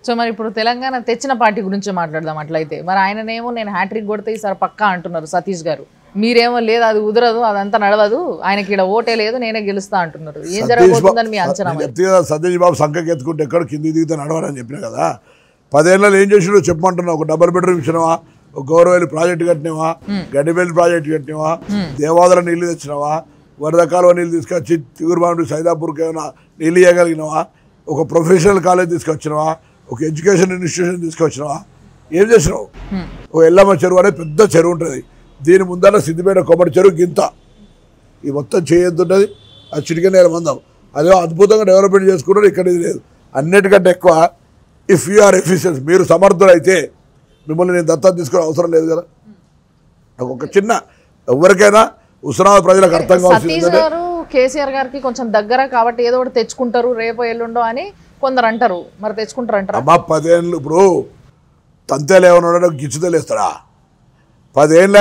So మరి ఇప్పుడు తెలంగాణ తెచ్చిన పార్టీ గురించి మాట్లాడదాం అట్లయితే. మరి ఆయననేమో నేను హ్యాట్రిక్ కొడితే ఈసారి పక్కా అంటున్నారు సతీష్ గారు. మీరేమో లేదు అది కుదరదు, అదంతా నడవదు, ఆయనకి ఇక్కడ ఓటే లేదు, నేనే గెలుస్తా అంటున్నారు. ఏం జరగబోతుందని మీ అంచనా? సతీష్ బాబు సంఖ్యకి ఎత్తుకుంటే ఎక్కడ కింది దిగితే నడవాలని చెప్పినా కదా. 10 ఏళ్ళలో ఏం చేసినా చెప్పమంటున్నావు. ఒక డబుల్ బెడ్రూమ్ ఇచ్చినావా, ఒక గౌరవేలి ప్రాజెక్టు కట్టినావా, గడ్డిపల్లి ప్రాజెక్టు కట్టినావా, దేవాదుల నీళ్లు తెచ్చినావా, వరద కాలువ నీళ్ళు తీసుకొచ్చి తిగురుబాటు సైదాపూర్కి ఏమైనా నీళ్ళు ఇవ్వగలిగినావా, ఒక ప్రొఫెషనల్ కాలేజ్ తీసుకొచ్చినావా, ఒక ఎడ్యుకేషన్ ఇన్స్టిట్యూషన్ తీసుకొచ్చినావా, ఏం చేసినావు? ఒక ఎల్లమ్మ చెరువు అనేది పెద్ద చెరువు ఉంటుంది, దీని ముందర సిద్దిపేట కొబ్బరి చెరువు గింత, ఈ మొత్తం చేయొద్దుంటుంది. అది చిటికెన నేల మందం, అదే అద్భుతంగా డెవలప్మెంట్ చేసుకుంటారు. ఇక్కడ ఇది లేదు. అన్నిటికంటే ఎక్కువ ఇఫ్ యూ ఆర్ ఎఫిషియన్స్, మీరు సమర్థులైతే మిమ్మల్ని నేను దత్తత తీసుకునే అవసరం లేదు కదా. ఒక చిన్న ఎవరికైనా ఉస్మానాబాద్ ప్రజలకు అర్థం కావాల్సింది కేసీఆర్ గారికి కొంచెం దగ్గర కాబట్టి ఏదో ఒకటి తెచ్చుకుంటారు రేపో ఎల్లుండో అని కొందరు అంటారు. మరి తెచ్చుకుంటారు అంటారు. అమ్మా 10 ఏళ్ళు ఇప్పుడు తంతేలు ఏమన్నా గిచ్చుతలు వేస్తాడా? 10 ఏళ్ళ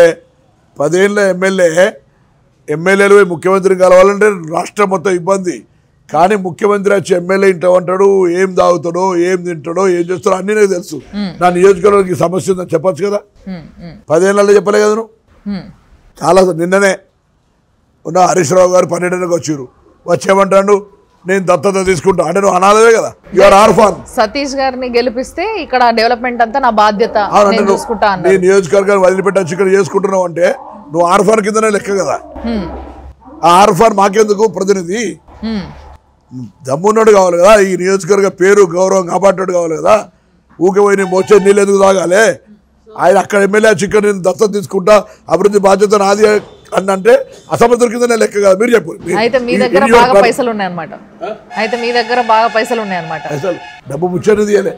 ఎమ్మెల్యేలు ముఖ్యమంత్రిని కలవాలంటే రాష్ట్రం మొత్తం ఇబ్బంది. కానీ ముఖ్యమంత్రి వచ్చి ఎమ్మెల్యే ఇంట్లో ఉంటాడు, ఏం తాగుతాడో, ఏం తింటాడో, ఏం చేస్తాడో అన్నీ నాకు తెలుసు. నా నియోజకవర్గానికి సమస్య ఉందని చెప్పచ్చు కదా. 10 ఏళ్ళలో చెప్పలే కదా నువ్వు. చాలా నిన్ననే ఉన్న హరీష్ రావు గారు పర్యటనకు వచ్చారు, వచ్చేమంటాడు నేను దత్తత తీసుకుంటా అంటే నువ్వు అనాథవే కదా. You are orphan. సతీష్ గారిని గెలిపిస్తే ఇక్కడ డెవలప్మెంట్ అంతా నా బాధ్యత, నీ నియోజకవర్గాన్ని వదిలిపెట్టచ్చు ఇక్కడ చేసుకుంటున్నావు అంటే నువ్వు ఆర్ఫాన్ కిందనే లెక్క కదా. ఆ ఆర్ఫాన్ మాకెందుకు ప్రతినిధి? దమ్మున్నాడు కావాలి కదా, ఈ నియోజకవర్గ పేరు గౌరవం కాపాడేవాడు కావాలి కదా. ఊకే పోయి నేను మోచే నీళ్ళు ఎందుకు తాగాలి? ఆయన అక్కడ ఎమ్మెల్యే చిక్కర్ నేను దత్తత తీసుకుంటా, అభివృద్ధి బాధ్యత నాది అని అంటే అసమర్థుల కిందనే లెక్క కదా. మీరు చెప్పు. అయితే మీ దగ్గర బాగా పైసలు ఉన్నాయన్నమాట. డబ్బు ముచ్చని తీయలే,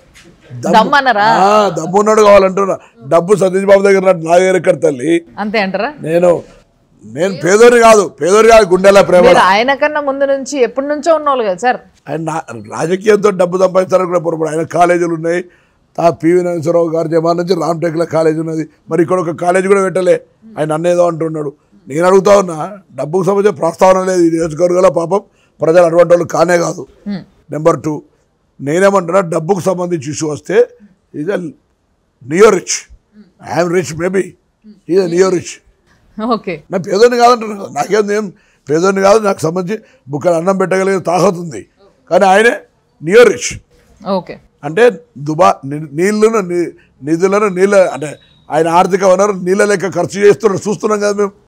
దమ్మున్నాడు కావాలంటున్నా. డబ్బు సతీష్ బాబు దగ్గర నా దగ్గర ఎక్కడ తల్లి అంతే అంటారా? నేను పేదోని కాదు గుండెలా ప్రేమ. ఆయన కన్నా ముందు నుంచి ఎప్పటి నుంచో ఉన్నోళ్ళు కదా సార్. ఆయన రాజకీయంతో డబ్బు సంపాదించాలని కూడా పొరపడు. ఆయన కాలేజీలు ఉన్నాయి, పివి నరసింహరావు గారి జమాన్ నుంచి రామ్టెక్లో కాలేజ్ ఉన్నది. మరి ఇక్కడ ఒక కాలేజ్ కూడా పెట్టలే. ఆయన అన్నేదో అంటున్నాడు. నేను అడుగుతా ఉన్నా, డబ్బుకు సంబంధించిన ప్రస్తావన లేదు ఈ నియోజకవర్గంలో. పాపం ప్రజలు అటువంటి వాళ్ళు కానే కాదు. నెంబర్ 2, నేనేమంటున్నా, డబ్బుకు సంబంధించి ఇష్యూ వస్తే is a neo rich. I'm rich maybe, is a neo rich. Okay, నా పేదోని కాదంటున్నా కదా. నాకేం పేదోని కాదు, నాకు సంబంధించి బుక్కలు అన్నం పెట్టగలిగే తాహత్ ఉంది. కానీ ఆయనే నియో రిచ్. ఓకే, అంటే నిధులను నీళ్ళ అంటే ఆయన ఆర్థిక వనరు నీళ్ళ లెక్క ఖర్చు చేస్తున్నాడు. చూస్తున్నాం కదా మేము.